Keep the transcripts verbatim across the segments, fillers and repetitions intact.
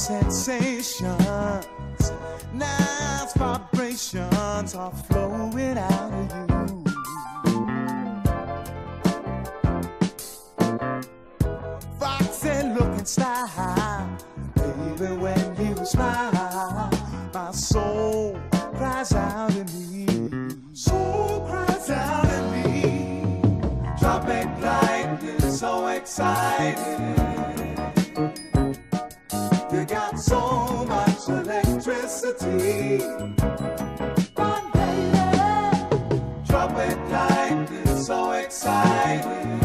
sensations, nice vibrations are flowing out of you. Foxy looking style, baby, when you smile, my soul cries out in me. Soul cries out in me. Tropic lightning, so exciting. You got so much electricity. Run, baby. Tropic lightning, so exciting.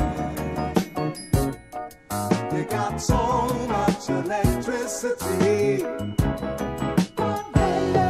You got so much electricity. Run, baby.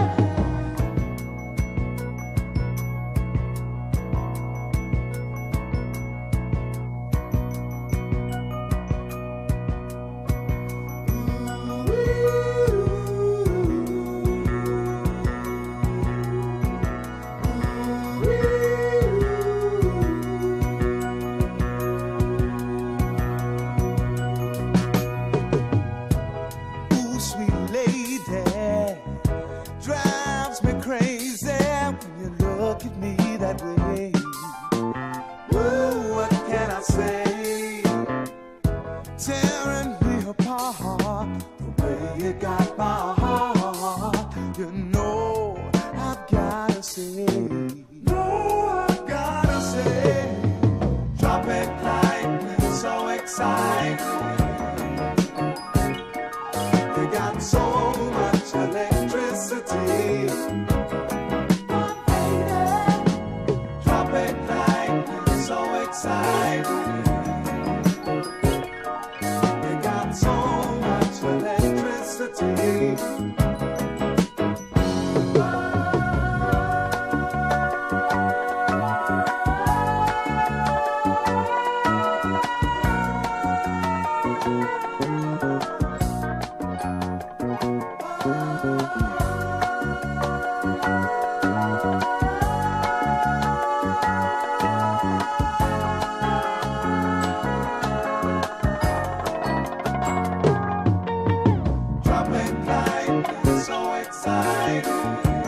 Sweet lady, drives me crazy when you look at me that way. Ooh, what can I say? Tearing me apart, the way you got my heart. You know I've gotta say, no, I've gotta say, tropic lightning, so exciting. Got so much electricity. Run, baby. Tropic lightning, so exciting. You got so much electricity. Tropic lightning, so exciting.